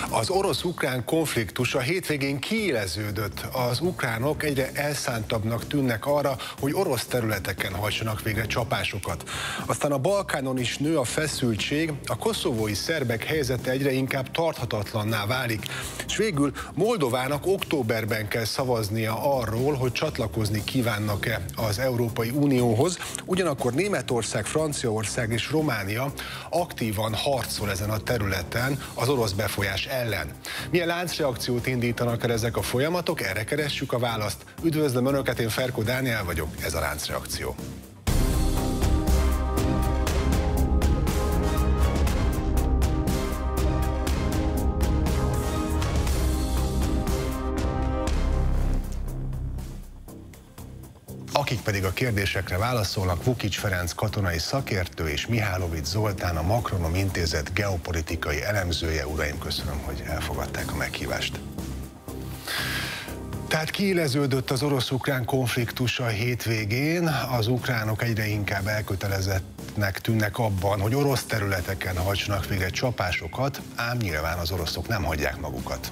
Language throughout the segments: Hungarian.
Az orosz-ukrán konfliktus a hétvégén kiéleződött. Az ukránok egyre elszántabbnak tűnnek arra, hogy orosz területeken hajtsanak végre csapásokat. Aztán a Balkánon is nő a feszültség, a koszovói szerbek helyzete egyre inkább tarthatatlanná válik, és végül Moldovának októberben kell szavaznia arról, hogy csatlakozni kívánnak-e az Európai Unióhoz. Ugyanakkor Németország, Franciaország és Románia aktívan harcol ezen a területen az orosz befolyás ellen. Milyen láncreakciót indítanak el ezek a folyamatok? Erre keressük a választ. Üdvözlöm Önöket, én Ferko Dániel vagyok, ez a láncreakció. Akik pedig a kérdésekre válaszolnak, Vukics Ferenc katonai szakértő és Mihálovics Zoltán, a Makronom Intézet geopolitikai elemzője. Uraim, köszönöm, hogy elfogadták a meghívást. Tehát kiéleződött az orosz-ukrán konfliktus a hétvégén, az ukránok egyre inkább elkötelezettnek tűnnek abban, hogy orosz területeken hajtsanak végre csapásokat, ám nyilván az oroszok nem hagyják magukat.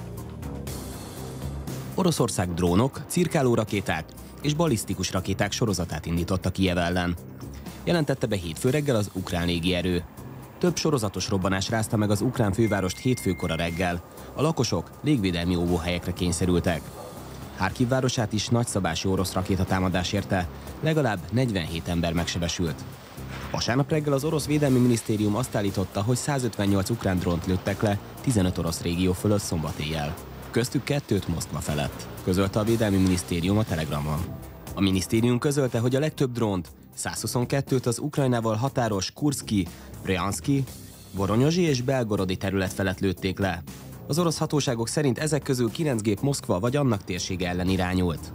Oroszország drónok, cirkáló rakéták és balisztikus rakéták sorozatát indította Kijev ellen. Jelentette be hétfő reggel az ukrán légierő. Több sorozatos robbanás rázta meg az ukrán fővárost hétfőkora reggel. A lakosok légvédelmi óvóhelyekre kényszerültek. Harkiv városát is nagyszabású orosz rakétatámadás érte, legalább 47 ember megsebesült. Vasárnap reggel az orosz védelmi minisztérium azt állította, hogy 158 ukrán drónt lőttek le 15 orosz régió fölött szombat éjjel. Köztük 2 Moszkva felett, közölte a Védelmi Minisztérium a Telegramon. A minisztérium közölte, hogy a legtöbb drónt, 122-t az Ukrajnával határos Kurszki, Bryanszki, Voronyozsi és Belgorodi terület felett lőtték le. Az orosz hatóságok szerint ezek közül 9 gép Moszkva vagy annak térsége ellen irányult.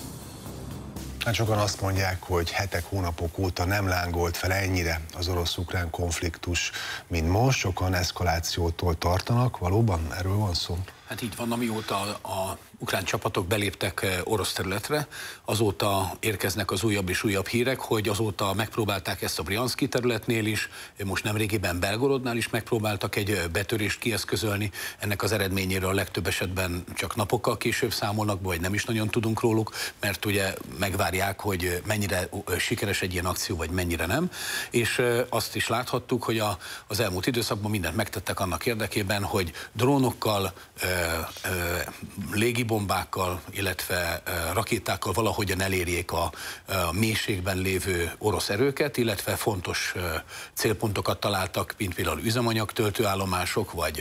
Hát sokan azt mondják, hogy hetek, hónapok óta nem lángolt fel ennyire az orosz-ukrán konfliktus, mint most. Sokan eszkalációtól tartanak. Valóban erről van szó? Hát így van, amióta a ukrán csapatok beléptek orosz területre, azóta érkeznek az újabb és újabb hírek, hogy azóta megpróbálták ezt a Bryanszki területnél is, most nemrégiben Belgorodnál is megpróbáltak egy betörést kieszközölni. Ennek az eredményéről a legtöbb esetben csak napokkal később számolnak, vagy nem is nagyon tudunk róluk, mert ugye megvárják, hogy mennyire sikeres egy ilyen akció, vagy mennyire nem. És azt is láthattuk, hogy az elmúlt időszakban mindent megtettek annak érdekében, hogy drónokkal, légibombákkal, illetve rakétákkal valahogyan elérjék a mélységben lévő orosz erőket, illetve fontos célpontokat találtak, mint például üzemanyagtöltőállomások, vagy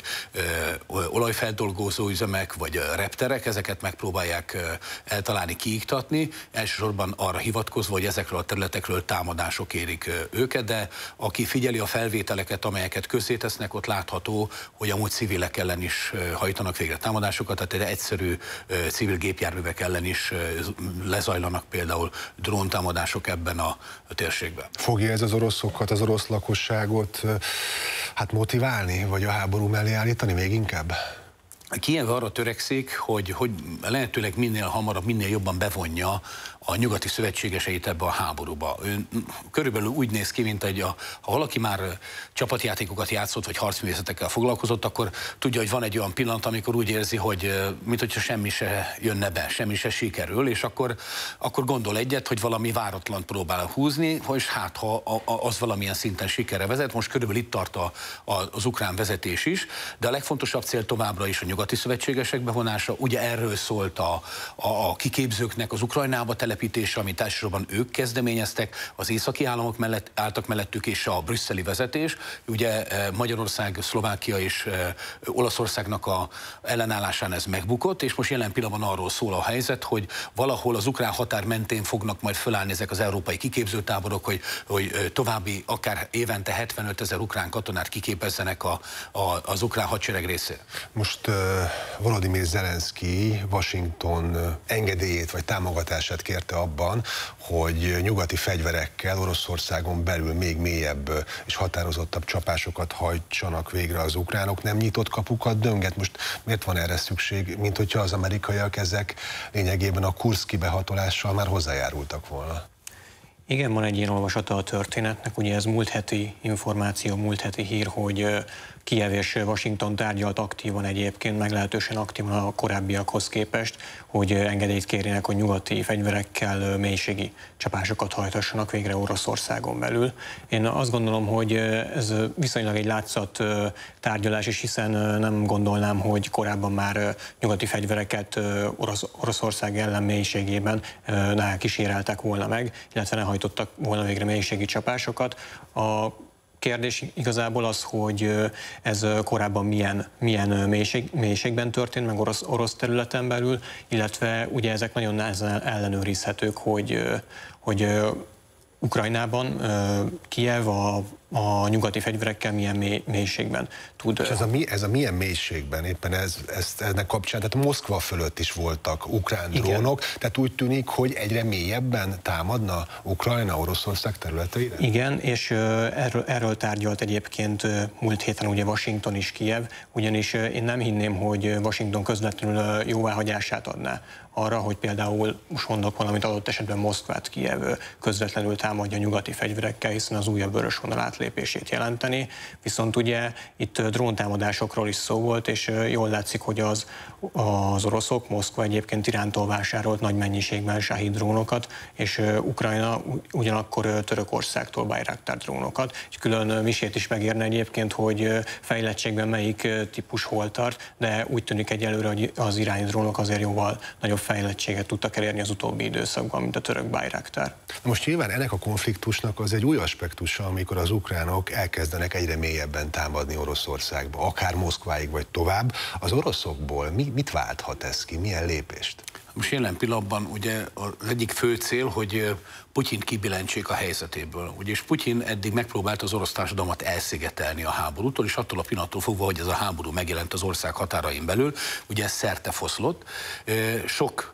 olajfeldolgozó üzemek, vagy repterek, ezeket megpróbálják eltalálni, kiiktatni, elsősorban arra hivatkozva, hogy ezekről a területekről támadások érik őket, de aki figyeli a felvételeket, amelyeket közzétesznek, ott látható, hogy amúgy civilek ellen is hajtanak végre támadásokat, tehát egyszerű civil gépjárművek ellen is lezajlanak például dróntámadások ebben a térségben. Fogja ez az oroszokat, az orosz lakosságot hát motiválni, vagy a háború mellé állítani még inkább? Kijev arra törekszik, hogy lehetőleg minél hamarabb, minél jobban bevonja a nyugati szövetségeseit ebbe a háborúba. Körülbelül úgy néz ki, mint ha valaki már csapatjátékokat játszott, vagy harcművészetekkel foglalkozott, akkor tudja, hogy van egy olyan pillanat, amikor úgy érzi, hogy minthogyha semmi se jönne be, semmi se sikerül, és akkor gondol egyet, hogy valami váratlan próbál húzni, és hát ha az valamilyen szinten sikerre vezet. Most körülbelül itt tart az ukrán vezetés is, de a legfontosabb cél továbbra is a nyugati szövetségesek bevonása. Ugye erről szólt a kiképzőknek az Ukrajnába telepítése, amit elsősorban ők kezdeményeztek, az északi államok mellett álltak mellettük, és a brüsszeli vezetés. Ugye Magyarország, Szlovákia és Olaszországnak a ellenállásán ez megbukott, és most jelen pillanatban arról szól a helyzet, hogy valahol az ukrán határ mentén fognak majd fölállni ezek az európai kiképzőtáborok, hogy további akár évente 75 000 ukrán katonát kiképezzenek az ukrán hadsereg részére. Most Volodymyr Zelenszky Washington engedélyét vagy támogatását kérte abban, hogy nyugati fegyverekkel Oroszországon belül még mélyebb és határozottabb csapásokat hajtsanak végre az ukránok. Nem nyitott kapukat dönget? Most miért van erre szükség, mint hogyha az amerikaiak ezek lényegében a kurszki behatolással már hozzájárultak volna? Igen, van egy ilyen olvasata a történetnek, ugye ez múlt heti információ, múlt heti hír, hogy Kijev és Washington tárgyalt aktívan egyébként, meglehetősen aktívan a korábbiakhoz képest, hogy engedélyt kérjenek, hogy nyugati fegyverekkel mélységi csapásokat hajtassanak végre Oroszországon belül. Én azt gondolom, hogy ez viszonylag egy látszat tárgyalás, és hiszen nem gondolnám, hogy korábban már nyugati fegyvereket Oroszország ellen mélységében kíséreltek volna meg, illetve ne hajtottak volna végre mélységi csapásokat. A kérdés igazából az, hogy ez korábban milyen mélységben történt, meg orosz területen belül, illetve ugye ezek nagyon nehezen ellenőrizhetők, hogy Ukrajnában Kijev a nyugati fegyverekkel milyen mélységben tud. És ez a milyen mélységben? Éppen ennek kapcsán, tehát Moszkva fölött is voltak ukrán drónok, tehát úgy tűnik, hogy egyre mélyebben támadna Ukrajna Oroszország területeire? Igen, és erről tárgyalt egyébként múlt héten ugye Washington is Kijev, ugyanis én nem hinném, hogy Washington közvetlenül jóváhagyását adná arra, hogy például, most mondok valamit, adott esetben Moszkvát Kijev közvetlenül támadja nyugati fegyverekkel, hiszen az újabb vörös vonal átlépését jelenteni. Viszont ugye itt dróntámadásokról is szó volt, és jól látszik, hogy az oroszok, Moszkva egyébként Irántól vásárolt nagy mennyiségben Shahid drónokat, és Ukrajna ugyanakkor Törökországtól Bayraktar drónokat. Egy külön misét is megérne egyébként, hogy fejlettségben melyik típus hol tart, de úgy tűnik egyelőre, hogy az iráni drónok azért jóval nagyobb fejlettséget tudtak elérni az utóbbi időszakban, mint a török Bayraktar. Most nyilván ennek a konfliktusnak az egy új aspektusa, amikor az ukránok elkezdenek egyre mélyebben támadni Oroszországba, akár Moszkváig vagy tovább. Az oroszokból mit válthat ez ki? Milyen lépést? Most jelen pillanatban ugye az egyik fő cél, hogy Putyint kibilentsék a helyzetéből. Ugyis Putyin eddig megpróbált az orosz társadalmat elszigetelni a háborútól, és attól a pillanattól fogva, hogy ez a háború megjelent az ország határain belül, ugye ez szerte foszlott. Sok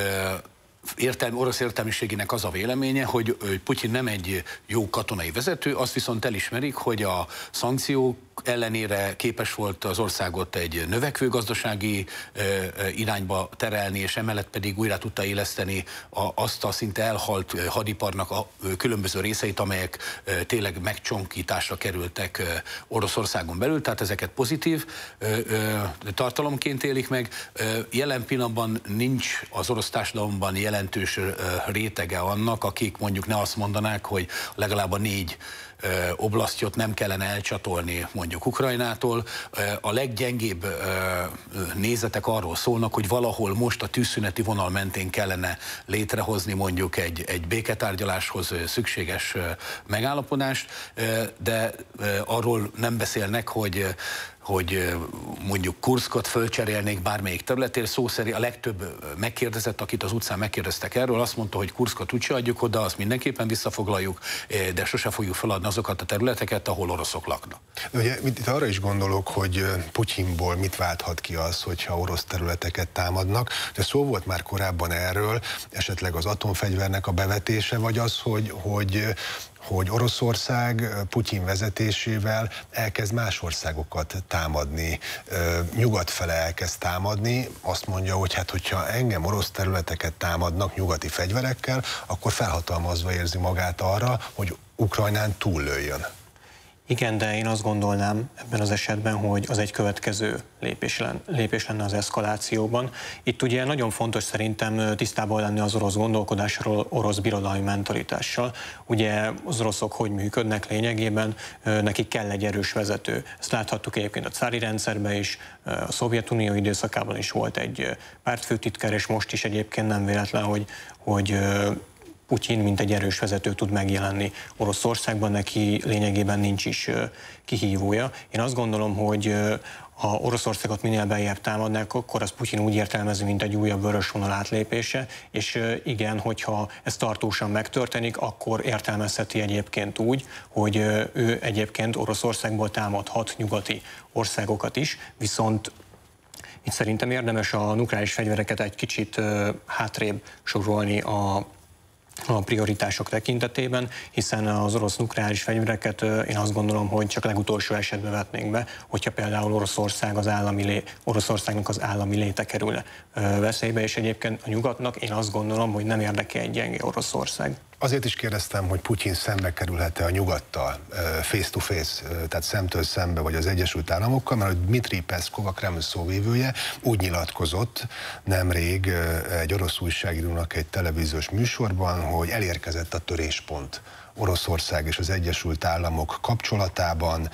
orosz értelmiségének az a véleménye, hogy Putyin nem egy jó katonai vezető, azt viszont elismerik, hogy a szankciók ellenére képes volt az országot egy növekvő gazdasági irányba terelni, és emellett pedig újra tudta éleszteni azt a szinte elhalt hadiparnak a különböző részeit, amelyek tényleg megcsonkításra kerültek Oroszországon belül, tehát ezeket pozitív tartalomként élik meg. Jelen pillanatban nincs az orosz társadalomban jelentős rétege annak, akik mondjuk ne azt mondanák, hogy legalább a 4 oblasztjot nem kellene elcsatolni mondjuk Ukrajnától. A leggyengébb nézetek arról szólnak, hogy valahol most a tűzszüneti vonal mentén kellene létrehozni mondjuk egy béketárgyaláshoz szükséges megállapodást, de arról nem beszélnek, hogy mondjuk Kurszkot fölcserélnék bármelyik területén. Szó szerint a legtöbb megkérdezett, akit az utcán megkérdeztek erről, azt mondta, hogy Kurszkot úgyse adjuk oda, azt mindenképpen visszafoglaljuk, de sose fogjuk feladni azokat a területeket, ahol oroszok laknak. Ugye itt arra is gondolok, hogy Putyinból mit válthat ki az, hogyha orosz területeket támadnak. De szó volt már korábban erről, esetleg az atomfegyvernek a bevetése, vagy az, hogy Oroszország Putyin vezetésével elkezd más országokat támadni, nyugat fele elkezd támadni, azt mondja, hogy hát hogyha engem orosz területeket támadnak nyugati fegyverekkel, akkor felhatalmazva érzi magát arra, hogy Ukrajnán túllőjön. Igen, de én azt gondolnám ebben az esetben, hogy az egy következő lépés lenne az eszkalációban. Itt ugye nagyon fontos szerintem tisztában lenni az orosz gondolkodásról, orosz birodalmi mentalitással. Ugye az oroszok hogy működnek lényegében, nekik kell egy erős vezető. Ezt láthattuk egyébként a cári rendszerben is, a Szovjetunió időszakában is volt egy pártfőtitkár, és most is egyébként nem véletlen, hogy Putyin, mint egy erős vezető tud megjelenni Oroszországban, neki lényegében nincs is kihívója. Én azt gondolom, hogy ha Oroszországot minél beljebb támadnák, akkor az Putyin úgy értelmezi, mint egy újabb vörös vonal átlépése, és igen, hogyha ez tartósan megtörténik, akkor értelmezheti egyébként úgy, hogy ő egyébként Oroszországból támadhat nyugati országokat is, viszont itt szerintem érdemes a nukleáris fegyvereket egy kicsit hátrébb sorolni a prioritások tekintetében, hiszen az orosz nukleáris fegyvereket én azt gondolom, hogy csak legutolsó esetben vetnénk be, hogyha például Oroszországnak az állami léte kerülne veszélybe, és egyébként a nyugatnak én azt gondolom, hogy nem érdekel egy gyenge Oroszország. Azért is kérdeztem, hogy Putyin szembe kerülhet-e a nyugattal, face to face, tehát szemtől szembe, vagy az Egyesült Államokkal, mert Dmitri Peszkov, a Kreml szóvivője úgy nyilatkozott nemrég egy orosz újságírónak egy televíziós műsorban, hogy elérkezett a töréspont Oroszország és az Egyesült Államok kapcsolatában.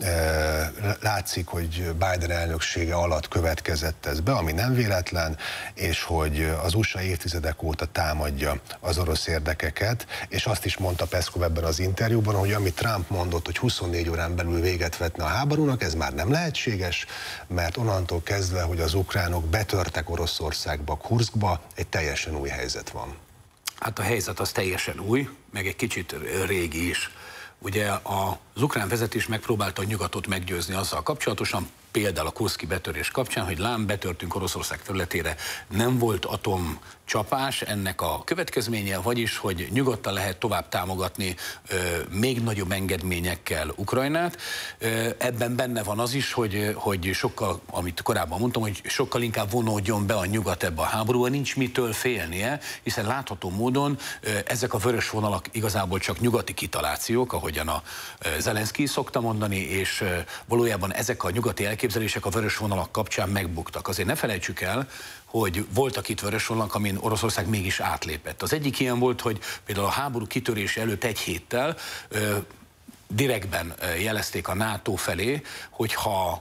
Látszik, hogy Biden elnöksége alatt következett ez be, ami nem véletlen, és hogy az USA évtizedek óta támadja az orosz érdekeket, és azt is mondta Peszkov ebben az interjúban, hogy amit Trump mondott, hogy 24 órán belül véget vetne a háborúnak, ez már nem lehetséges, mert onnantól kezdve, hogy az ukránok betörtek Oroszországba, Kurszkba, egy teljesen új helyzet van. Hát a helyzet az teljesen új, meg egy kicsit régi is. Ugye az ukrán vezetés megpróbálta a nyugatot meggyőzni azzal kapcsolatosan, például a kurszki betörés kapcsán, hogy lám, betörtünk Oroszország területére, nem volt atomcsapás, ennek a következménye, vagyis, hogy nyugodtan lehet tovább támogatni még nagyobb engedményekkel Ukrajnát. Ebben benne van az is, hogy sokkal, amit korábban mondtam, hogy sokkal inkább vonódjon be a nyugat ebbe a háborúba, nincs mitől félnie, hiszen látható módon ezek a vörös vonalak igazából csak nyugati kitalációk, ahogyan a Zelenszkij szokta mondani, és valójában ezek a nyugati elképzelések a vörös vonalak kapcsán megbuktak. Azért ne felejtsük el, hogy voltak itt vörös vonalak, amin Oroszország mégis átlépett. Az egyik ilyen volt, hogy például a háború kitörése előtt egy héttel direktben jelezték a NATO felé, hogy ha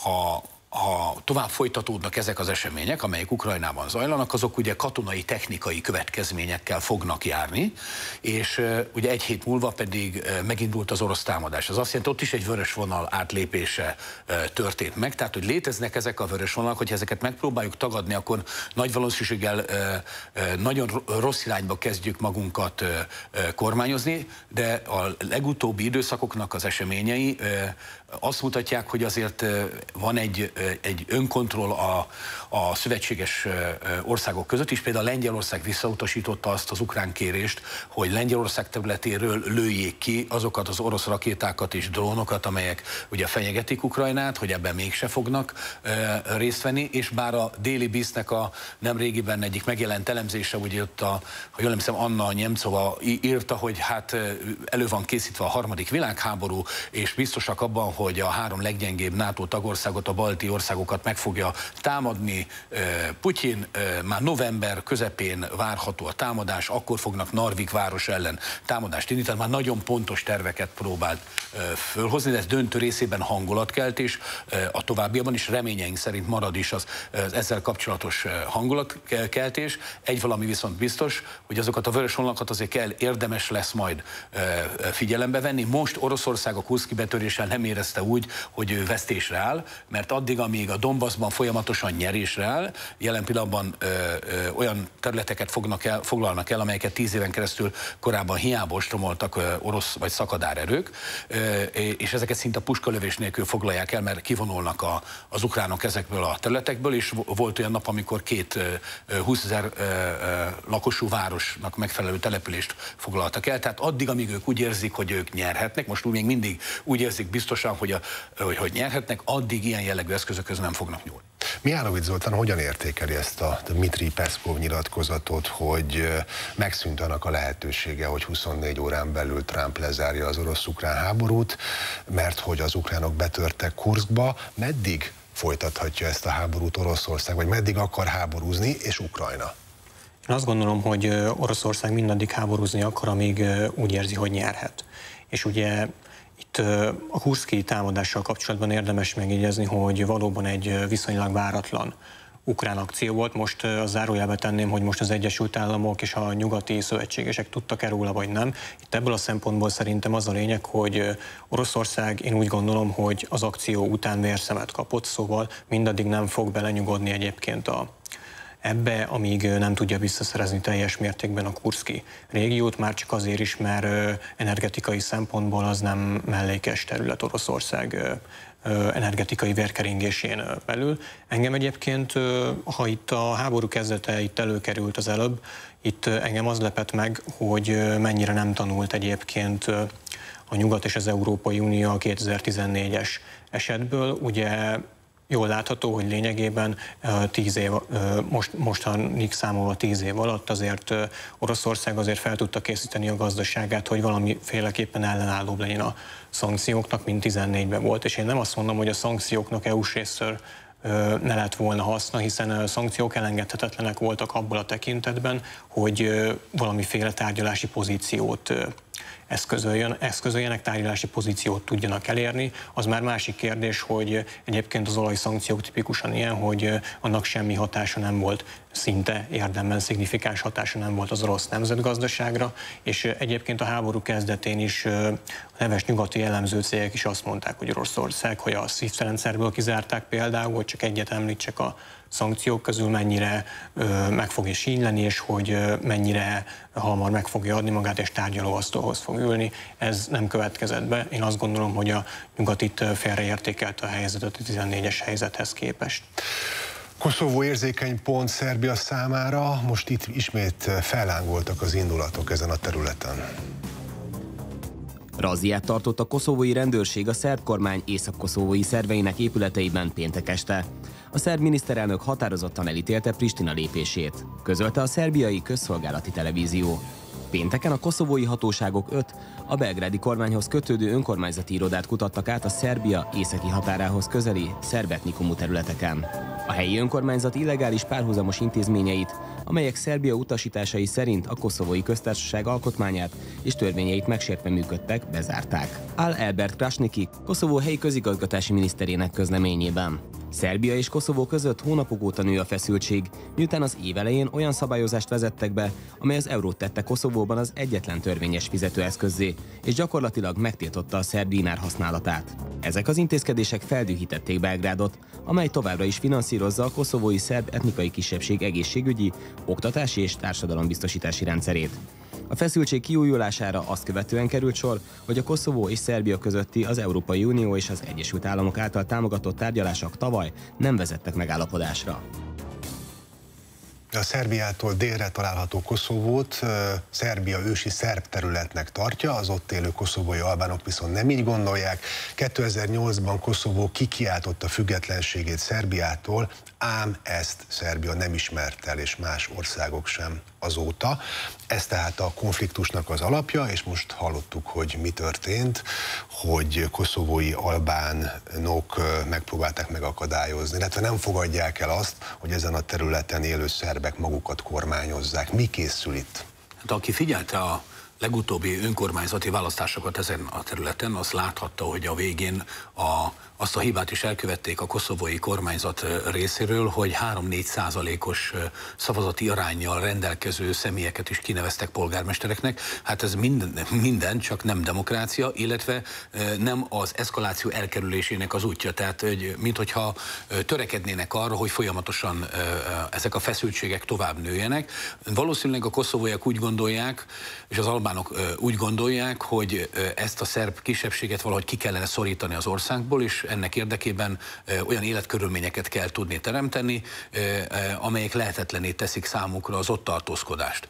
tovább folytatódnak ezek az események, amelyek Ukrajnában zajlanak, azok ugye katonai, technikai következményekkel fognak járni, és ugye egy hét múlva pedig megindult az orosz támadás. Az azt jelenti, ott is egy vörös vonal átlépése történt meg, tehát hogy léteznek ezek a vörös vonalak, hogyha ezeket megpróbáljuk tagadni, akkor nagy valószínűséggel nagyon rossz irányba kezdjük magunkat kormányozni, de a legutóbbi időszakoknak az eseményei azt mutatják, hogy azért van egy önkontroll a szövetséges országok között is. Például Lengyelország visszautasította azt az ukrán kérést, hogy Lengyelország területéről lőjék ki azokat az orosz rakétákat és drónokat, amelyek ugye fenyegetik Ukrajnát, hogy ebben mégse fognak részt venni, és bár a Déli Bisznek a nemrégiben egyik megjelent elemzése, ugye ott ha jól emlékszem, Anna Nemcova írta, hogy hát elő van készítve a harmadik világháború, és biztosak abban, hogy a három leggyengébb NATO tagországot, a balti országokat meg fogja támadni Putyin. Már november közepén várható a támadás, akkor fognak Narvik város ellen támadást indítani. Már nagyon pontos terveket próbált fölhozni, de ez döntő részében hangulatkeltés, a továbbiakban is reményeink szerint marad is az ezzel kapcsolatos hangulatkeltés. Egy valami viszont biztos, hogy azokat a vörös vonalakat azért érdemes lesz majd figyelembe venni. Most Oroszország a kurszki betöréssel nem érezte úgy, hogy ő vesztésre áll, mert addig, amíg a Donbassban folyamatosan nyerésre áll, jelen pillanatban olyan területeket foglalnak el, amelyeket 10 éven keresztül korábban hiába ostromoltak orosz vagy szakadár erők, és ezeket szinte puskalövés nélkül foglalják el, mert kivonulnak az ukránok ezekből a területekből, és volt olyan nap, amikor 20 000 lakosú városnak megfelelő települést foglaltak el, tehát addig, amíg ők úgy érzik, hogy ők nyerhetnek, most még mindig úgy érzik biztosan, hogy nyerhetnek, addig ilyen jellegű eszközökhöz nem fognak nyúlni. Mihálovics Zoltán hogyan értékeli ezt a Dmitri Peszkov nyilatkozatot, hogy megszűnt annak a lehetősége, hogy 24 órán belül Trump lezárja az orosz-ukrán háborút, mert hogy az ukránok betörtek Kurszkba, meddig folytathatja ezt a háborút Oroszország, vagy meddig akar háborúzni, és Ukrajna? Én azt gondolom, hogy Oroszország mindaddig háborúzni akar, amíg úgy érzi, hogy nyerhet. És ugye itt a kurszki támadással kapcsolatban érdemes megjegyezni, hogy valóban egy viszonylag váratlan ukrán akció volt. Most a zárójelbe tenném, hogy most az Egyesült Államok és a nyugati szövetségesek tudtak-e róla, vagy nem. Itt ebből a szempontból szerintem az a lényeg, hogy Oroszország, én úgy gondolom, hogy az akció után vérszemet kapott, szóval mindaddig nem fog belenyugodni egyébként ebbe, amíg nem tudja visszaszerezni teljes mértékben a kurszki régiót, már csak azért is, mert energetikai szempontból az nem mellékes terület Oroszország energetikai vérkeringésén belül. Engem egyébként, ha itt a háború kezdete itt előkerült az előbb, itt engem az lepett meg, hogy mennyire nem tanult egyébként a Nyugat és az Európai Unió a 2014-es esetből. Ugye jól látható, hogy lényegében 10 év, mostanig számolva 10 év alatt azért Oroszország azért fel tudta készíteni a gazdaságát, hogy valamiféleképpen ellenállóbb legyen a szankcióknak, mint 14-ben volt. És én nem azt mondom, hogy a szankcióknak EU-s részről ne lett volna haszna, hiszen a szankciók elengedhetetlenek voltak abból a tekintetben, hogy valamiféle tárgyalási pozíciót eszközöljenek, tárgyalási pozíciót tudjanak elérni. Az már másik kérdés, hogy egyébként az olajszankciók tipikusan ilyen, hogy annak semmi hatása nem volt, szinte érdemben szignifikáns hatása nem volt az orosz nemzetgazdaságra, és egyébként a háború kezdetén is neves nyugati elemző cégek is azt mondták, hogy Oroszország, hogy a SWIFT rendszerből kizárták például, hogy csak egyet említsek a szankciók közül, mennyire meg fogja sínyleni, és hogy mennyire hamar meg fogja adni magát, és tárgyalóasztalhoz fog ülni. Ez nem következett be. Én azt gondolom, hogy a nyugat itt félreértékelte a helyzetet a 14-es helyzethez képest. Koszovó érzékeny pont Szerbia számára, most itt ismét fellángoltak az indulatok ezen a területen. Razziát tartott a koszovói rendőrség a szerb kormány észak-koszovói szerveinek épületeiben péntek este. A szerb miniszterelnök határozottan elítélte Pristina lépését, közölte a szerbiai közszolgálati televízió. Pénteken a koszovói hatóságok 5 a belgrádi kormányhoz kötődő önkormányzati irodát kutattak át a Szerbia északi határához közeli szerb etnikumú területeken. A helyi önkormányzat illegális párhuzamos intézményeit, amelyek Szerbia utasításai szerint a koszovói köztársaság alkotmányát és törvényeit megsértve működtek, bezárták. Áll Albert Krasniki, Koszovó helyi közigazgatási miniszterének közleményében. Szerbia és Koszovó között hónapok óta nő a feszültség, miután az év elején olyan szabályozást vezettek be, amely az eurót tette Koszovóban az egyetlen törvényes fizetőeszközzé, és gyakorlatilag megtiltotta a szerb dinár használatát. Ezek az intézkedések feldühítették Belgrádot, amely továbbra is finanszírozza a koszovói szerb etnikai kisebbség egészségügyi, oktatási és társadalombiztosítási rendszerét. A feszültség kiújulására azt követően került sor, hogy a Koszovó és Szerbia közötti az Európai Unió és az Egyesült Államok által támogatott tárgyalások tavaly nem vezettek megállapodásra. A Szerbiától délre található Koszovót Szerbia ősi szerb területnek tartja, az ott élő koszovói albánok viszont nem így gondolják. 2008-ban Koszovó kikiáltotta függetlenségét Szerbiától, ám ezt Szerbia nem ismert el, és más országok sem azóta. Ez tehát a konfliktusnak az alapja, és most hallottuk, hogy mi történt, hogy koszovói albánok megpróbálták megakadályozni, illetve nem fogadják el azt, hogy ezen a területen élő szerbek magukat kormányozzák. Mi készül itt? Hát aki figyelte a legutóbbi önkormányzati választásokat ezen a területen, az láthatta, hogy a végén azt a hibát is elkövették a koszovói kormányzat részéről, hogy 3-4%-os szavazati aránnyal rendelkező személyeket is kineveztek polgármestereknek. Hát ez minden, csak nem demokrácia, illetve nem az eszkaláció elkerülésének az útja. Tehát, hogy minthogyha törekednének arra, hogy folyamatosan ezek a feszültségek tovább nőjenek. Valószínűleg a koszovóiak úgy gondolják, és az albánok úgy gondolják, hogy ezt a szerb kisebbséget valahogy ki kellene szorítani az országból, és ennek érdekében olyan életkörülményeket kell tudni teremteni, amelyek lehetetlenné teszik számukra az ott tartózkodást.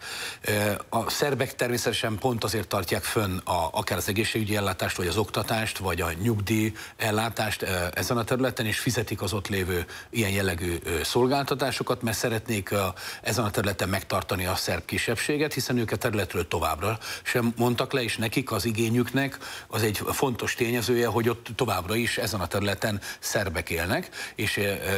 A szerbek természetesen pont azért tartják fönn akár az egészségügyi ellátást, vagy az oktatást, vagy a nyugdíj ellátást ezen a területen, és fizetik az ott lévő ilyen jellegű szolgáltatásokat, mert szeretnék ezen a területen megtartani a szerb kisebbséget, hiszen ők a területről továbbra sem mondtak le, és nekik az igényüknek az egy fontos tényezője, hogy ott továbbra is ezen a területen szerbek élnek, és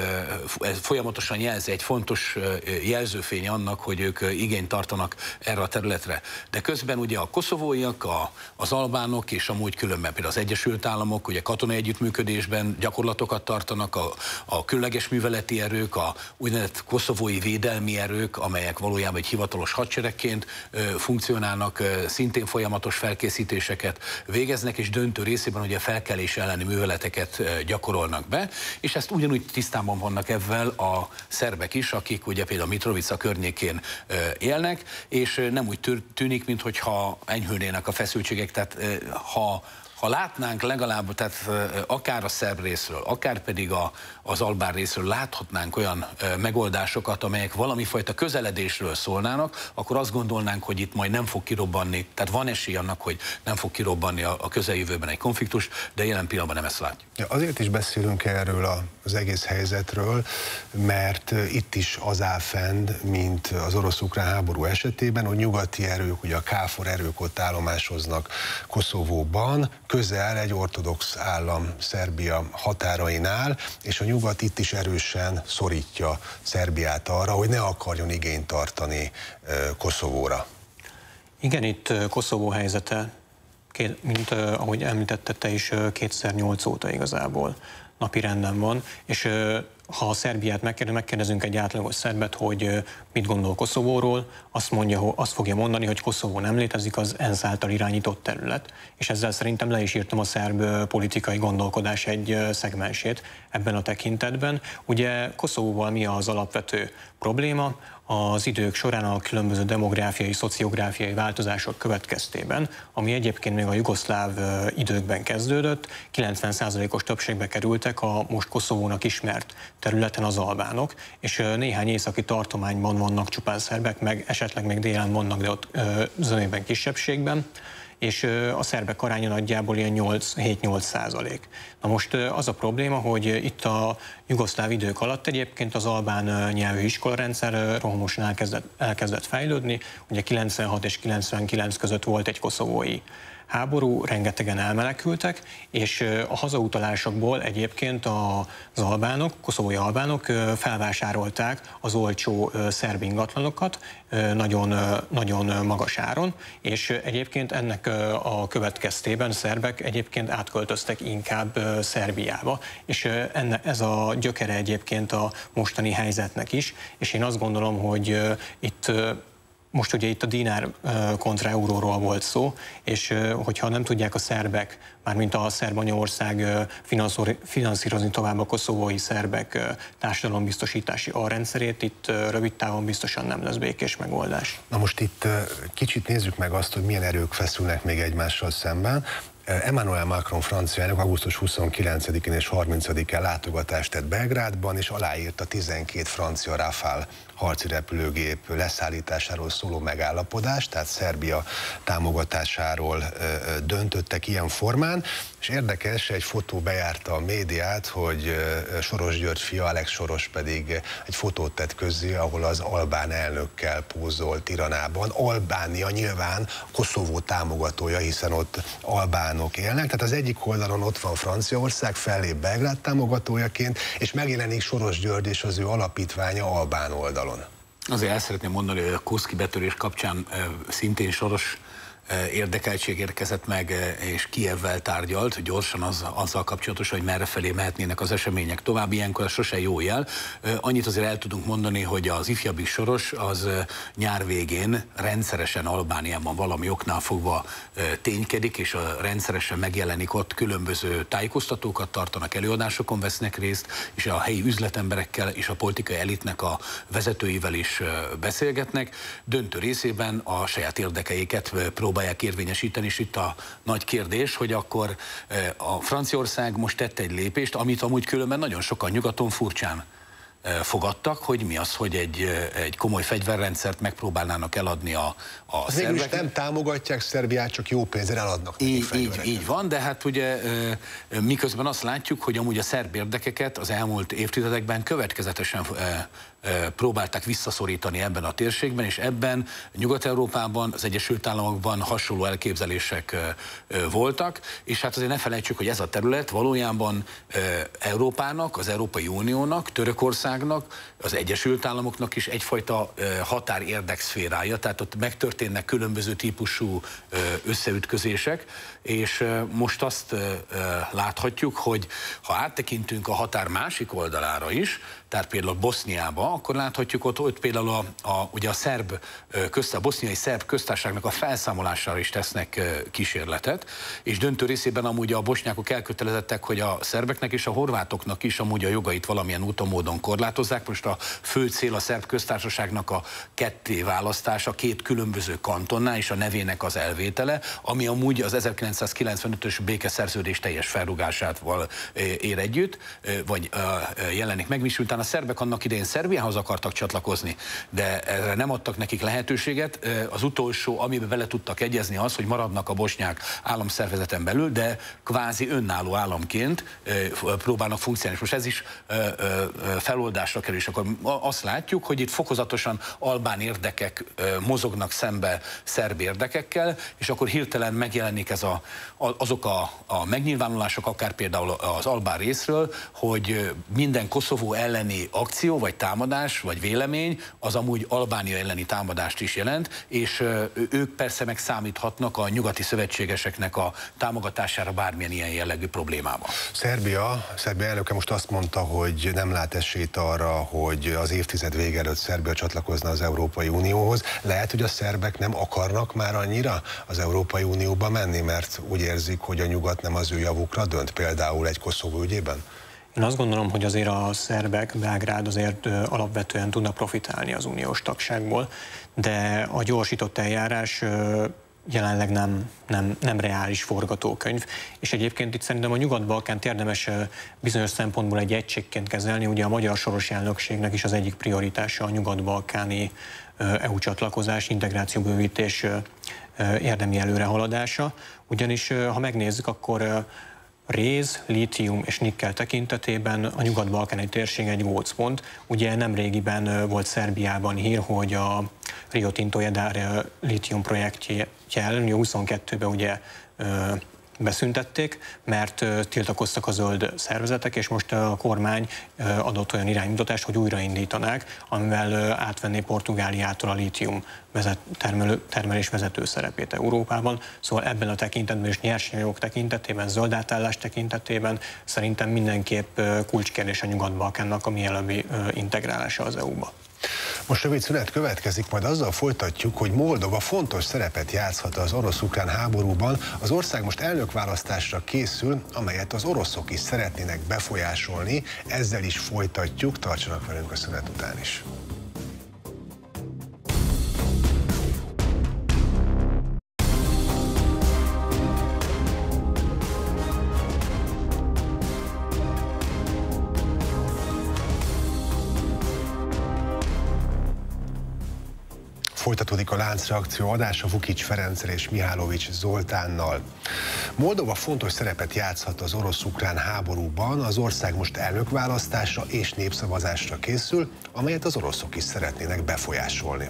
ez folyamatosan jelzi, egy fontos jelzőfény annak, hogy ők igényt tartanak erre a területre. De közben ugye a koszovóiak, az albánok és amúgy különben például az Egyesült Államok ugye katonai együttműködésben gyakorlatokat tartanak, a különleges műveleti erők, a úgynevezett koszovói védelmi erők, amelyek valójában egy hivatalos hadseregként funkcionálnak, szintén folyamatos felkészítéseket végeznek, és döntő részében ugye felkelés elleni műveleteket gyakorolnak be, és ezt ugyanúgy tisztában vannak ezzel a szerbek is, akik ugye például Mitrovica környékén élnek, és nem úgy tűnik, minthogyha enyhülnének a feszültségek, tehát ha Ha látnánk legalább, tehát akár a szerb részről, akár pedig az albán részről láthatnánk olyan megoldásokat, amelyek valami fajta közeledésről szólnának, akkor azt gondolnánk, hogy itt majd nem fog kirobbanni, tehát van esély annak, hogy nem fog kirobbanni a közeljövőben egy konfliktus, de jelen pillanatban nem ezt látjuk. Ja, azért is beszélünk erről az egész helyzetről, mert itt is az áll fenn, mint az orosz-ukrán háború esetében, hogy nyugati erők, ugye a KFOR erők ott állomásoznak Koszovóban, közel egy ortodox állam Szerbia határainál, és a nyugat itt is erősen szorítja Szerbiát arra, hogy ne akarjon igényt tartani Koszovóra. Igen, itt Koszovó helyzete, mint ahogy említette te is, 2008 óta igazából napirenden van, és ha a Szerbiát megkérdezünk egy átlagos szerbet, hogy mit gondol Koszovóról, azt fogja mondani, hogy Koszovó nem létezik, az ENSZ által irányított terület. És ezzel szerintem le is írtam a szerb politikai gondolkodás egy szegmensét ebben a tekintetben. Ugye Koszovóval mi az alapvető probléma? Az idők során a különböző demográfiai, szociográfiai változások következtében, ami egyébként még a jugoszláv időkben kezdődött, 90%-os többségbe kerültek a most Koszovónak ismert területen az albánok, és néhány északi tartományban vannak csupán szerbek, meg esetleg még délen vannak, de ott zömében kisebbségben, és a szerbek aránya nagyjából ilyen 7-8%. Na most az a probléma, hogy itt a jugoszláv idők alatt egyébként az albán nyelvű iskolarendszer rohamosan elkezdett fejlődni. Ugye 96 és 99 között volt egy koszovói háború, rengetegen elmenekültek, és a hazautalásokból egyébként az albánok, koszovói albánok felvásárolták az olcsó szerb ingatlanokat nagyon magas áron, és egyébként ennek a következtében szerbek egyébként átköltöztek inkább Szerbiába, és ez a gyökere egyébként a mostani helyzetnek is, és én azt gondolom, hogy most ugye itt a dinár kontra euróról volt szó, és hogyha nem tudják a szerbek, mármint a szerb anyaország finanszírozni tovább a koszovói szerbek társadalombiztosítási alrendszerét, itt rövid távon biztosan nem lesz békés megoldás. Na most itt kicsit nézzük meg azt, hogy milyen erők feszülnek még egymással szemben. Emmanuel Macron francia elnök augusztus 29-én és 30-án látogatást tett Belgrádban, és aláírta 12 francia Rafale harci repülőgép leszállításáról szóló megállapodást, tehát Szerbia támogatásáról döntöttek ilyen formán, és érdekes, egy fotó bejárta a médiát, hogy Soros György fia, Alex Soros pedig egy fotót tett közzé, ahol az albán elnökkel pózolt Tiranában. Albánia nyilván Koszovó támogatója, hiszen ott albánok élnek, tehát az egyik oldalon ott van Franciaország, fellép Belgrád támogatójaként, és megjelenik Soros György és az ő alapítványa albán oldalon. Azért el szeretném mondani, hogy a Kurszki betörés kapcsán szintén Soros érdekeltség érkezett meg, és Kijevvel tárgyalt gyorsan azzal kapcsolatos, hogy merrefelé mehetnének az események tovább. Ilyenkor sose jó jel. Annyit azért el tudunk mondani, hogy az ifjabbik Soros az nyár végén rendszeresen Albániában valami oknál fogva ténykedik, és rendszeresen megjelenik ott, különböző tájékoztatókat tartanak, előadásokon vesznek részt, és a helyi üzletemberekkel és a politikai elitnek a vezetőivel is beszélgetnek. Döntő részében a saját érdekeiket próbálják érvényesíteni, és itt a nagy kérdés, hogy akkor a Franciaország most tett egy lépést, amit amúgy különben nagyon sokan nyugaton furcsán fogadtak, hogy mi az, hogy egy komoly fegyverrendszert megpróbálnának eladni a szerbek. Mégis nem támogatják Szerbiát, csak jó pénzre eladnak neki fegyvereket. Így van, de hát ugye miközben azt látjuk, hogy amúgy a szerb érdekeket az elmúlt évtizedekben következetesen próbálták visszaszorítani ebben a térségben, és ebben Nyugat-Európában, az Egyesült Államokban hasonló elképzelések voltak, és hát azért ne felejtsük, hogy ez a terület valójában Európának, az Európai Uniónak, Törökországnak, az Egyesült Államoknak is egyfajta határérdek-szférája, tehát ott megtörténnek különböző típusú összeütközések, és most azt láthatjuk, hogy ha áttekintünk a határ másik oldalára is, tehát például Boszniába, akkor láthatjuk ott például ugye a boszniai szerb köztársaságnak a felszámolására is tesznek kísérletet, és döntő részében amúgy a bosnyákok elkötelezettek, hogy a szerbeknek és a horvátoknak is amúgy a jogait valamilyen úton módon korlátozni, korlátozzák. Most a fő cél a szerb köztársaságnak a ketté választása, két különböző kantonnál és a nevének az elvétele, ami amúgy az 1995-ös békeszerződés teljes felrugásával ér együtt, vagy jelenik meg, és utána a szerbek annak idején Szerbiához akartak csatlakozni, de erre nem adtak nekik lehetőséget. Az utolsó, amiben bele tudtak egyezni, az, hogy maradnak a bosnyák államszervezeten belül, de kvázi önálló államként próbálnak funkcionálni. Most ez is feloldásra kerül, és akkor azt látjuk, hogy itt fokozatosan albán érdekek mozognak szembe szerb érdekekkel, és akkor hirtelen megjelenik azok a megnyilvánulások, akár például az albán részről, hogy minden Koszovó elleni akció, vagy támadás, vagy vélemény, az amúgy Albánia elleni támadást is jelent, és ők persze meg számíthatnak a nyugati szövetségeseknek a támogatására bármilyen ilyen jellegű problémában. Szerbia elnöke most azt mondta, hogy nem lát esélyt arra, hogy az évtized vége előtt Szerbia csatlakozna az Európai Unióhoz. Lehet, hogy a szerbek nem akarnak már annyira az Európai Unióba menni, mert úgy érzik, hogy a nyugat nem az ő javukra dönt, például egy Koszovó ügyében? Én azt gondolom, hogy azért a szerbek, Belgrád azért alapvetően tudna profitálni az uniós tagságból, de a gyorsított eljárás jelenleg nem reális forgatókönyv. És egyébként itt szerintem a Nyugat-Balkánt érdemes bizonyos szempontból egy egységként kezelni. Ugye a magyar soros elnökségnek is az egyik prioritása a nyugat-balkáni EU csatlakozás, integrációbővítés érdemi előrehaladása. Ugyanis, ha megnézzük, akkor réz, lítium és nikkel tekintetében a nyugat-balkáni térség egy gócpont. Ugye nemrégiben volt Szerbiában hír, hogy a Rio Tinto Jedár lítium projektje 22-ben ugye beszüntették, mert tiltakoztak a zöld szervezetek, és most a kormány adott olyan iránymutatást, hogy újraindítanák, amivel átvenné Portugáliától a lítium termelés vezető szerepét Európában. Szóval ebben a tekintetben és nyersanyagok tekintetében, zöld átállás tekintetében szerintem mindenképp kulcskérdés a Nyugat-Balkánnak a mielőbbi integrálása az EU-ba. Most rövid szünet következik, majd azzal folytatjuk, hogy Moldova fontos szerepet játszhat az orosz-ukrán háborúban. Az ország most elnökválasztásra készül, amelyet az oroszok is szeretnének befolyásolni. Ezzel is folytatjuk, tartsanak velünk a szünet után is. Folytatódik a láncreakció adása Vukic Ferenccel és Mihálovics Zoltánnal. Moldova fontos szerepet játszhat az orosz-ukrán háborúban, az ország most elnökválasztásra és népszavazásra készül, amelyet az oroszok is szeretnének befolyásolni.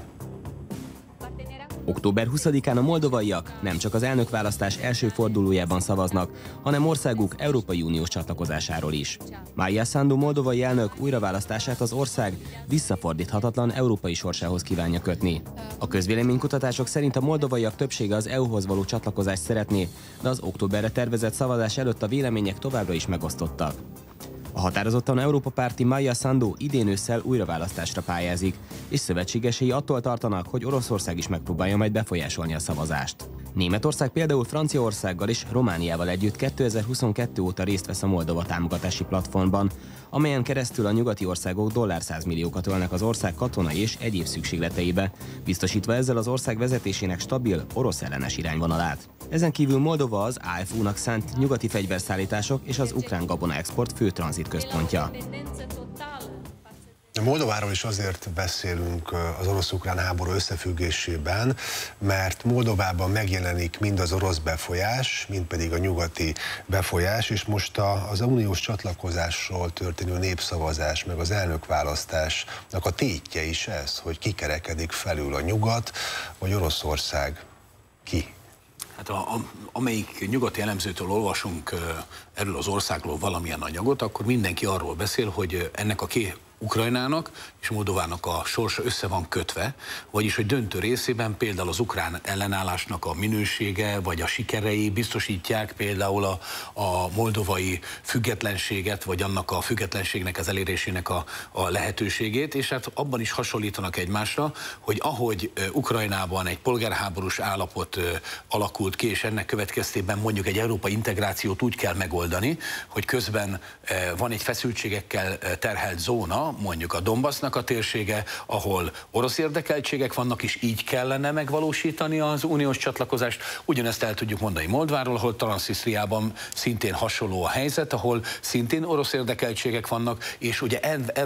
Október 20-án a moldovaiak nem csak az elnökválasztás első fordulójában szavaznak, hanem országuk Európai Uniós csatlakozásáról is. Maia Sandu moldovai elnök újraválasztását az ország visszafordíthatatlan európai sorsához kívánja kötni. A közvéleménykutatások szerint a moldovaiak többsége az EU-hoz való csatlakozást szeretné, de az októberre tervezett szavazás előtt a vélemények továbbra is megosztottak. A határozottan Európa párti Maia Sandu idén ősszel újraválasztásra pályázik, és szövetségesei attól tartanak, hogy Oroszország is megpróbálja majd befolyásolni a szavazást. Németország például Franciaországgal és Romániával együtt 2022 óta részt vesz a Moldova támogatási platformban, amelyen keresztül a nyugati országok $100 milliókat ölnek az ország katonai és egyéb szükségleteibe, biztosítva ezzel az ország vezetésének stabil, orosz ellenes irányvonalát. Ezen kívül Moldova az AFU-nak szánt nyugati fegyverszállítások és az ukrán gabona export fő tranzitközpontja. Moldováról is azért beszélünk az orosz-ukrán háború összefüggésében, mert Moldovában megjelenik mind az orosz befolyás, mind pedig a nyugati befolyás, és most az uniós csatlakozásról történő népszavazás, meg az elnökválasztásnak a tétje is ez, hogy kikerekedik felül a nyugat, vagy Oroszország. Ki? Hát amelyik nyugati elemzőtől olvasunk erről az országról valamilyen anyagot, akkor mindenki arról beszél, hogy ennek a két Ukrajnának és Moldovának a sorsa össze van kötve, vagyis hogy döntő részében például az ukrán ellenállásnak a minősége vagy a sikerei biztosítják például a moldovai függetlenséget, vagy annak a függetlenségnek az elérésének a lehetőségét, és hát abban is hasonlítanak egymásra, hogy ahogy Ukrajnában egy polgárháborús állapot alakult ki, és ennek következtében mondjuk egy európai integrációt úgy kell megoldani, hogy közben van egy feszültségekkel terhelt zóna, Ukrajna, mondjuk a Donbassnak a térsége, ahol orosz érdekeltségek vannak, és így kellene megvalósítani az uniós csatlakozást. Ugyanezt el tudjuk mondani Moldováról, ahol Transnistriában szintén hasonló a helyzet, ahol szintén orosz érdekeltségek vannak, és ugye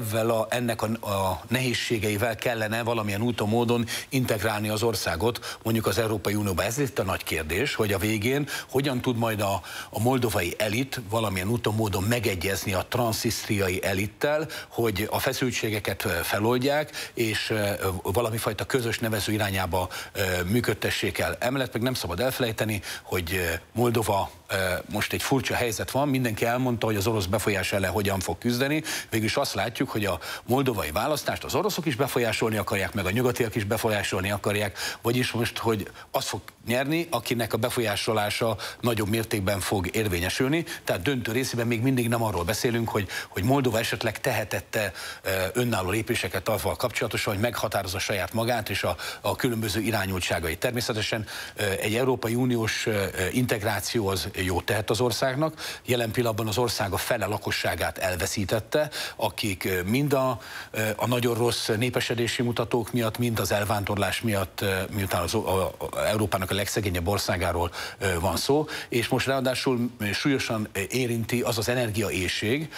ennek a nehézségeivel kellene valamilyen úton, módon integrálni az országot, mondjuk az Európai Unióba. Ez itt a nagy kérdés, hogy a végén hogyan tud majd a moldovai elit valamilyen úton, módon megegyezni a transznisztriai elittel, hogy a feszültségeket feloldják, és valamifajta közös nevező irányába működtessék el. Emellett meg nem szabad elfelejteni, hogy Moldova most egy furcsa helyzet van, mindenki elmondta, hogy az orosz befolyás ellen hogyan fog küzdeni. Végülis azt látjuk, hogy a moldovai választást az oroszok is befolyásolni akarják, meg a nyugatiak is befolyásolni akarják, vagyis most, hogy az fog nyerni, akinek a befolyásolása nagyobb mértékben fog érvényesülni. Tehát döntő részében még mindig nem arról beszélünk, hogy Moldova esetleg tehetette önálló lépéseket azzal kapcsolatosan, hogy meghatározza saját magát és a különböző irányultságait. Természetesen egy Európai Uniós integráció az jót tehet az országnak. Jelen pillanatban az ország a fele lakosságát elveszítette, akik mind a nagyon rossz népesedési mutatók miatt, mind az elvándorlás miatt, miután Európának a legszegényebb országáról van szó, és most ráadásul súlyosan érinti az az energiaéhség,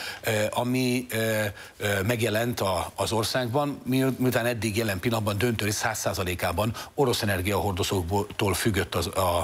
ami megjelent az országban, miután eddig jelen pillanatban döntő 100%-ában orosz energiahordozóktól függött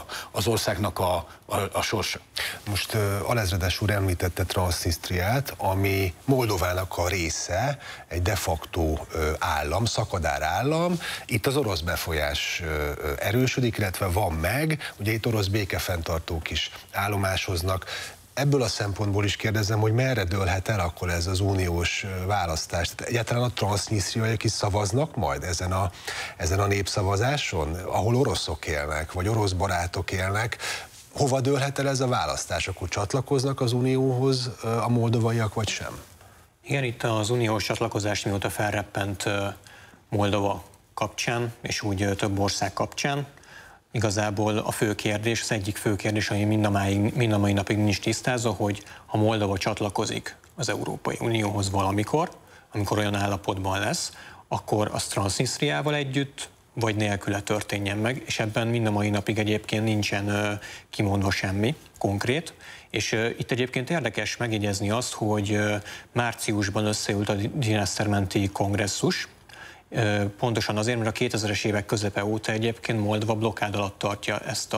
az országnak a sorsa. Most alezredes úr említette Transnisztriát, ami Moldovának a része, egy de facto állam, szakadár állam. Itt az orosz befolyás erősödik, illetve van meg, ugye itt orosz békefenntartók is állomásoznak. Ebből a szempontból is kérdezem, hogy merre dőlhet el akkor ez az uniós választás? Tehát egyáltalán a transznisztriaiak is szavaznak majd ezen a népszavazáson, ahol oroszok élnek, vagy orosz barátok élnek? Hova dőlhet el ez a választás? Akkor csatlakoznak az unióhoz a moldovaiak, vagy sem? Igen, itt az uniós csatlakozás mióta felreppent Moldova kapcsán, és úgy több ország kapcsán, igazából a fő kérdés, az egyik fő kérdés, ami mind a mai napig nincs tisztázva, hogy ha Moldova csatlakozik az Európai Unióhoz valamikor, amikor olyan állapotban lesz, akkor az Transnisztriával együtt, vagy nélküle történjen meg, és ebben mind a mai napig egyébként nincsen kimondva semmi konkrét, és itt egyébként érdekes megjegyezni azt, hogy márciusban összeült a Dniesztermenti kongresszus, pontosan azért, mert a 2000-es évek közepe óta egyébként Moldova blokkád alatt tartja ezt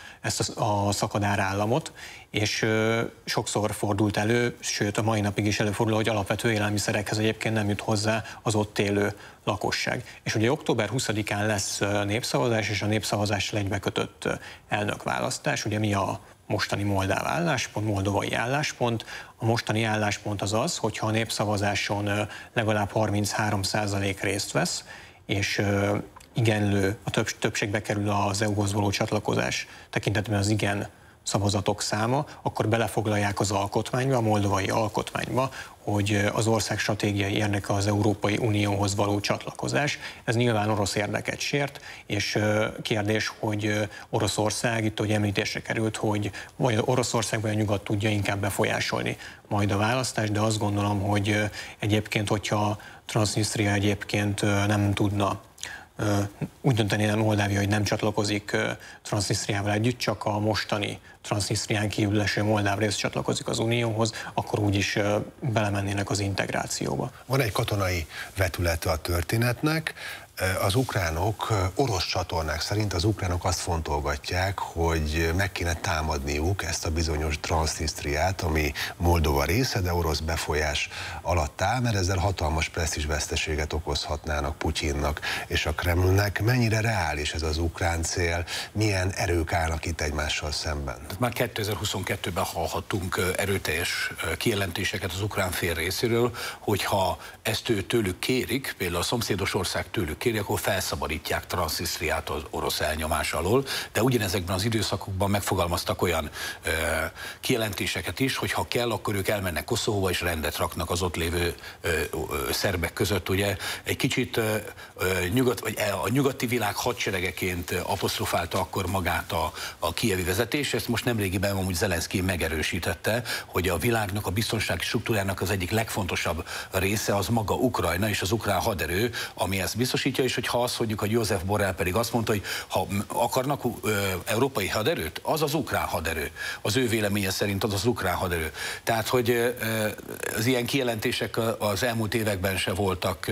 a szakadárállamot, és sokszor fordult elő, sőt a mai napig is előfordul, hogy alapvető élelmiszerekhez egyébként nem jut hozzá az ott élő lakosság. És ugye október 20-án lesz népszavazás, és a népszavazással egybekötött elnökválasztás. Ugye mi a mostani moldáv álláspont, moldovai álláspont? A mostani álláspont az az, hogyha a népszavazáson legalább 33% részt vesz, és igenlő, a többségbe kerül az EU-hoz való csatlakozás tekintetben az igen szavazatok száma, akkor belefoglalják az alkotmányba, a moldovai alkotmányba, hogy az ország stratégiai érdeke az Európai Unióhoz való csatlakozás. Ez nyilván orosz érdeket sért, és kérdés, hogy Oroszország, itt hogy említésre került, hogy vagy Oroszország vagy a nyugat tudja inkább befolyásolni majd a választást, de azt gondolom, hogy egyébként, hogyha Transnistria egyébként nem tudna úgy dönteni a Moldávia, hogy nem csatlakozik Transnisztriával együtt, csak a mostani Transnisztrián kívül eső moldáv rész csatlakozik az Unióhoz, akkor úgyis belemennének az integrációba. Van egy katonai vetülete a történetnek. Az ukránok, orosz csatornák szerint az ukránok azt fontolgatják, hogy meg kéne támadniuk ezt a bizonyos Transnisztriát, ami Moldova része, de orosz befolyás alatt áll, mert ezzel hatalmas presztízsveszteséget okozhatnának Putyinnak és a Kremlnek. Mennyire reális ez az ukrán cél? Milyen erők állnak itt egymással szemben? Már 2022-ben hallhattunk erőteljes kijelentéseket az ukrán fél részéről, hogyha ezt tőlük kérik, például a szomszédos ország tőlük kérik, kéri, akkor felszabadítják Transnisztriát az orosz elnyomás alól, de ugyanezekben az időszakokban megfogalmaztak olyan kijelentéseket is, hogy ha kell, akkor ők elmennek Koszovóba és rendet raknak az ott lévő szerbek között. Ugye egy kicsit a nyugati világ hadseregeként apostrofálta akkor magát a kijevi vezetés. Ezt most nemrégiben amúgy Zelenszkij megerősítette, hogy a világnak, a biztonsági struktúrának az egyik legfontosabb része az maga Ukrajna és az ukrán haderő, ami ezt biztosítja, és hogyha azt mondjuk, hogy Josep Borrell pedig azt mondta, hogy ha akarnak európai haderőt, az az ukrán haderő. Az ő véleménye szerint az az ukrán haderő. Tehát, hogy az ilyen kijelentések az elmúlt években se voltak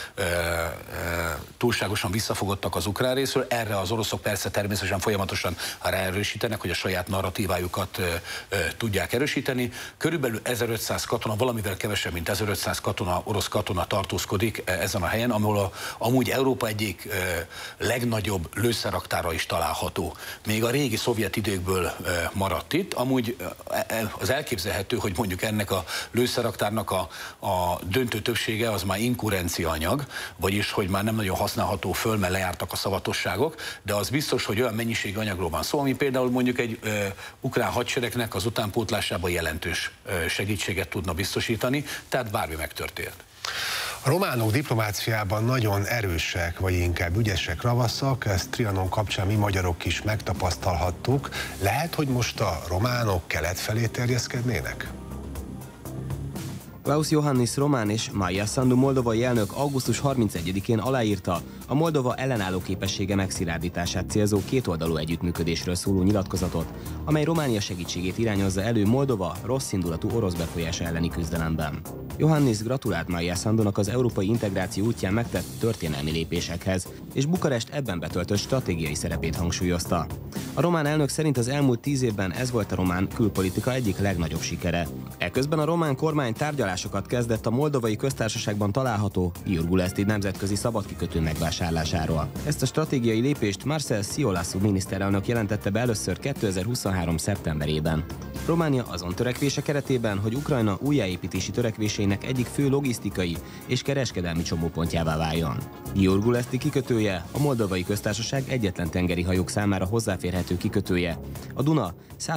túlságosan visszafogottak az ukrán részről. Erre az oroszok persze természetesen folyamatosan ráerősítenek, hogy a saját narratívájukat tudják erősíteni. Körülbelül 1500 katona, valamivel kevesebb, mint 1500 orosz katona tartózkodik ezen a helyen, ahol amúgy Európa egyik legnagyobb lőszerraktára is található. Még a régi szovjet időkből maradt itt. Amúgy az elképzelhető, hogy mondjuk ennek a lőszerraktárnak a döntő többsége az már inkurencia anyag, vagyis hogy már nem nagyon használható föl, mert lejártak a szavatosságok, de az biztos, hogy olyan mennyiségű anyagról van szó, ami például mondjuk egy ukrán hadseregnek az utánpótlásában jelentős segítséget tudna biztosítani, tehát bármi megtörtént. A románok diplomáciában nagyon erősek, vagy inkább ügyesek, ravaszak, ezt Trianon kapcsán mi magyarok is megtapasztalhattuk. Lehet, hogy most a románok kelet felé terjeszkednének? Klaus Iohannis román és Maia Sandu moldovai elnök augusztus 31-én aláírta a Moldova ellenálló képessége megszilárdítását célzó kétoldalú együttműködésről szóló nyilatkozatot, amely Románia segítségét irányozza elő Moldova rosszindulatú orosz befolyása elleni küzdelemben. Iohannis gratulált Maia Sandunak az európai integráció útján megtett történelmi lépésekhez, és Bukarest ebben betöltött stratégiai szerepét hangsúlyozta. A román elnök szerint az elmúlt 10 évben ez volt a román külpolitika egyik legnagyobb sikere. Eközben a román kormány tárgyalásokat kezdett a Moldovai Köztársaságban található Giurguleszti nemzetközi szabadkikötő megvásárlásáról. Ezt a stratégiai lépést Marcel Ciolasu miniszterelnök jelentette be először 2023. szeptemberében. Románia azon törekvése keretében, hogy Ukrajna újjáépítési törekvéseinek egyik fő logisztikai és kereskedelmi csomópontjává váljon. Giurguleszti kikötője a Moldovai Köztársaság egyetlen tengeri hajók számára hozzáférhető kikötője. A Duna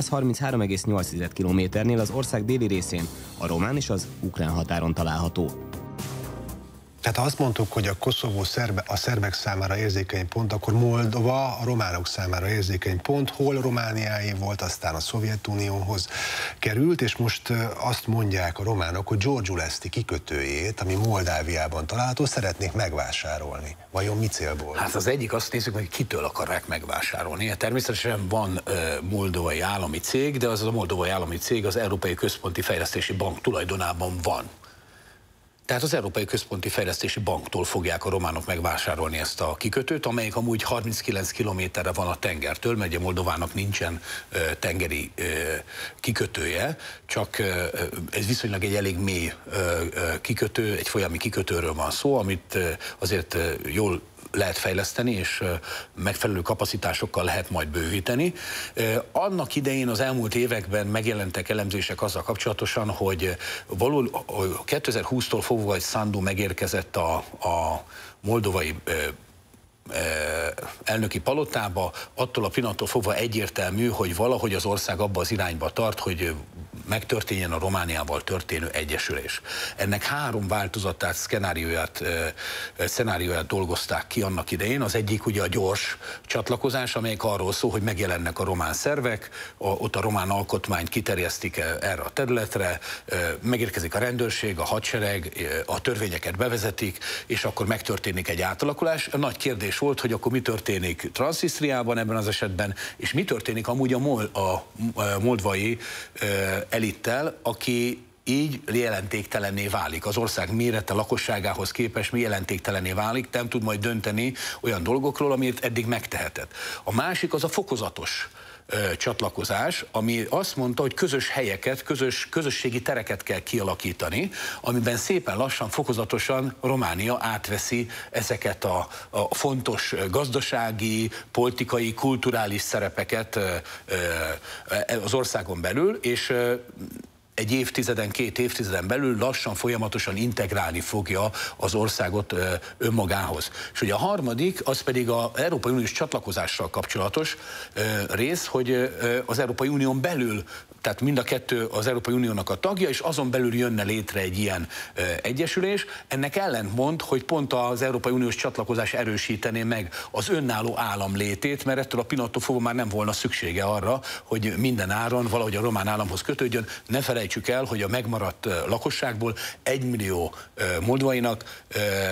133,8 kilométernél az ország déli részén, a román és az ukrán határon található. Tehát ha azt mondtuk, hogy a Koszovó a szerbek számára érzékeny pont, akkor Moldova a románok számára érzékeny pont, hol Romániáé volt, aztán a Szovjetunióhoz került, és most azt mondják a románok, hogy Giurguleszti kikötőjét, ami Moldáviában található, szeretnék megvásárolni. Vajon mi célból? Hát az egyik, azt nézzük, hogy kitől akarják megvásárolni. Természetesen van moldovai állami cég, de az a moldovai állami cég az Európai Központi Fejlesztési Bank tulajdonában van. Tehát az Európai Központi Fejlesztési Banktól fogják a románok megvásárolni ezt a kikötőt, amelyik amúgy 39 kilométerre van a tengertől, mert ugye Moldovának nincsen tengeri kikötője, csak ez viszonylag egy elég mély kikötő, egy folyami kikötőről van szó, amit azért jól lehet fejleszteni, és megfelelő kapacitásokkal lehet majd bővíteni. Annak idején az elmúlt években megjelentek elemzések azzal kapcsolatosan, hogy 2020-tól fogva, hogy Sandu megérkezett a moldovai elnöki palotába, attól a pillanattól fogva egyértelmű, hogy valahogy az ország abba az irányba tart, hogy megtörténjen a Romániával történő egyesülés. Ennek 3 változatát, szenárióját dolgozták ki annak idején. Az egyik ugye a gyors csatlakozás, amelyik arról szól, hogy megjelennek a román szervek, ott a román alkotmányt kiterjesztik erre a területre, megérkezik a rendőrség, a hadsereg, a törvényeket bevezetik, és akkor megtörténik egy átalakulás. A nagy kérdés volt, hogy akkor mi történik Transnisztriában ebben az esetben, és mi történik amúgy a moldvai elittel, aki így jelentéktelenné válik. Az ország mérete lakosságához képest mi jelentéktelenné válik, nem tud majd dönteni olyan dolgokról, amit eddig megtehetett. A másik az a fokozatos csatlakozás, ami azt mondta, hogy közös helyeket, közösségi tereket kell kialakítani, amiben szépen lassan, fokozatosan Románia átveszi ezeket a fontos gazdasági, politikai, kulturális szerepeket az országon belül, és egy évtizeden, 2 évtizeden belül lassan, folyamatosan integrálni fogja az országot önmagához. És ugye a harmadik, az pedig az Európai Uniós csatlakozással kapcsolatos rész, hogy az Európai Unión belül, tehát mind a kettő az Európai Uniónak a tagja, és azon belül jönne létre egy ilyen egyesülés. Ennek ellentmond, hogy pont az Európai Uniós csatlakozás erősítené meg az önálló állam létét, mert ettől a pillanattól fogva már nem volna szüksége arra, hogy minden áron valahogy a román államhoz kötődjön. Ne felejtsük el, hogy a megmaradt lakosságból 1 millió moldvainak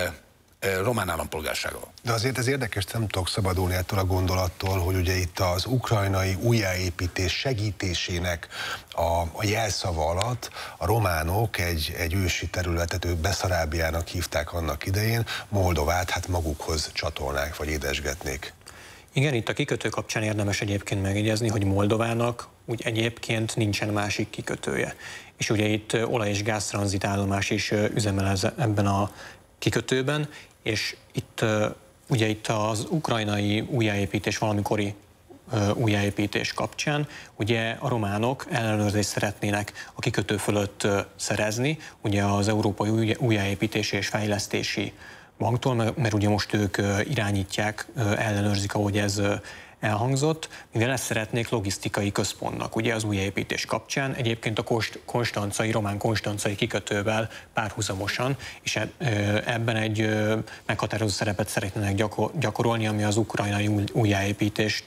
román állampolgársága. De azért ez érdekes, nem tudok szabadulni ettől a gondolattól, hogy ugye itt az ukrajnai újjáépítés segítésének a jelszava alatt a románok egy ősi területet, ők Beszarábiának hívták annak idején, Moldovát hát magukhoz csatolnák, vagy édesgetnék. Igen, itt a kikötő kapcsán érdemes egyébként megjegyezni, hogy Moldovának úgy egyébként nincsen másik kikötője. És ugye itt olaj- és gáztranzitállomás is üzemel ebben a kikötőben, és ugye itt az ukrajnai újjáépítés, valamikori újjáépítés kapcsán, ugye a románok ellenőrzést szeretnének a kikötő fölött szerezni, ugye az Európai Újjáépítési és Fejlesztési Banktól, mert ugye most ők irányítják, ellenőrzik, ahogy ez elhangzott, mivel ezt szeretnék logisztikai központnak, ugye az újjáépítés kapcsán, egyébként a román konstancai kikötővel párhuzamosan, és ebben egy meghatározó szerepet szeretnének gyakorolni, ami az ukrajnai újjáépítést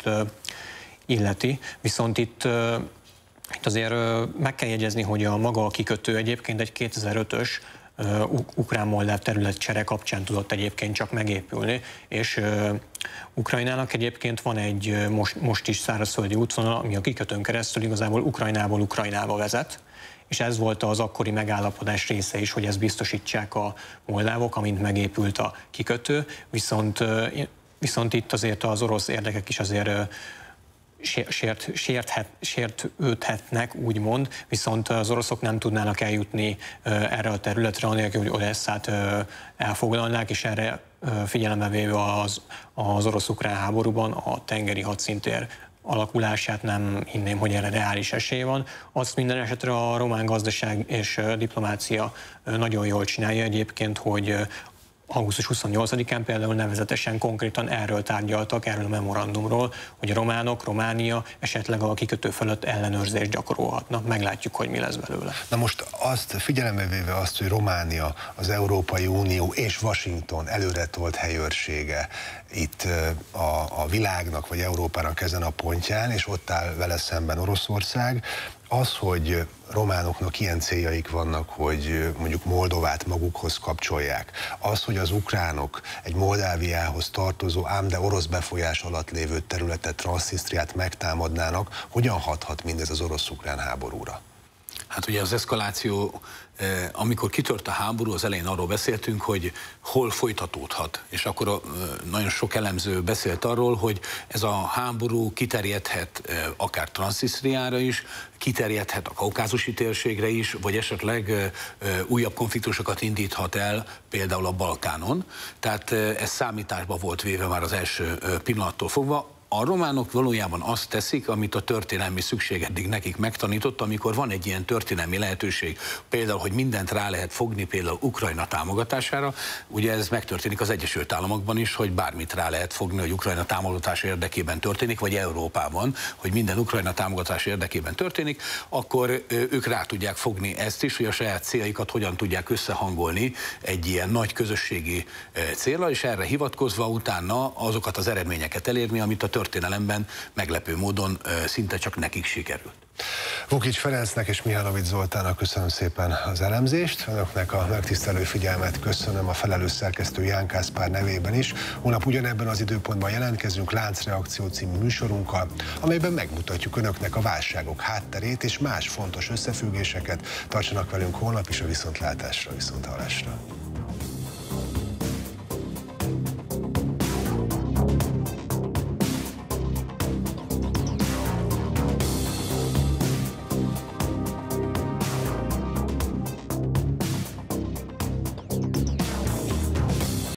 illeti. Viszont itt azért meg kell jegyezni, hogy a maga a kikötő egyébként egy 2005-ös ukrán-moldáv területcsere kapcsán tudott egyébként csak megépülni, és Ukrajnának egyébként van egy most is szárazföldi útvonal, ami a kikötőn keresztül igazából Ukrajnából Ukrajnába vezet, és ez volt az akkori megállapodás része is, hogy ezt biztosítsák a moldávok, amint megépült a kikötő, viszont itt azért az orosz érdekek is azért sértődhetnek, úgymond, viszont az oroszok nem tudnának eljutni erre a területre, anélkül, hogy Odesszát elfoglalnák, és erre figyelembe véve az orosz-ukrán háborúban a tengeri hadszintér alakulását nem hinném, hogy erre reális esély van. Azt minden esetre a román gazdaság és diplomácia nagyon jól csinálja egyébként, hogy augusztus 28-án például nevezetesen konkrétan erről tárgyaltak, erről a memorandumról, hogy a románok, Románia esetleg a kikötő fölött ellenőrzést gyakorolhatnak. Meglátjuk, hogy mi lesz belőle. Na most azt figyelembe véve azt, hogy Románia az Európai Unió és Washington előretolt helyőrsége itt a világnak vagy Európának ezen a pontján, és ott áll vele szemben Oroszország, az, hogy románoknak ilyen céljaik vannak, hogy mondjuk Moldovát magukhoz kapcsolják, az, hogy az ukránok egy Moldáviához tartozó, ám de orosz befolyás alatt lévő területet, Transznisztriát megtámadnának, hogyan hathat mindez az orosz-ukrán háborúra? Hát ugye az eszkaláció, amikor kitört a háború, az elején arról beszéltünk, hogy hol folytatódhat. És akkor nagyon sok elemző beszélt arról, hogy ez a háború kiterjedhet akár Transznisztriára is, kiterjedhet a kaukázusi térségre is, vagy esetleg újabb konfliktusokat indíthat el például a Balkánon. Tehát ez számításba volt véve már az első pillanattól fogva. A románok valójában azt teszik, amit a történelmi szükség eddig nekik megtanított, amikor van egy ilyen történelmi lehetőség, például, hogy mindent rá lehet fogni például Ukrajna támogatására, ugye ez megtörténik az Egyesült Államokban is, hogy bármit rá lehet fogni, hogy Ukrajna támogatása érdekében történik, vagy Európában, hogy minden Ukrajna támogatása érdekében történik, akkor ők rá tudják fogni ezt is, hogy a saját céljaikat hogyan tudják összehangolni egy ilyen nagy közösségi célra, és erre hivatkozva utána azokat az eredményeket elérni, amit a történelemben meglepő módon szinte csak nekik sikerült. Vukics Ferencnek és Mihálovics Zoltánnak köszönöm szépen az elemzést, önöknek a megtisztelő figyelmet köszönöm a felelős szerkesztő Ján Kászpár nevében is. Holnap ugyanebben az időpontban jelentkezünk Láncreakció című műsorunkkal, amelyben megmutatjuk önöknek a válságok hátterét és más fontos összefüggéseket. Tartsanak velünk holnap is, a viszontlátásra, viszonthallásra.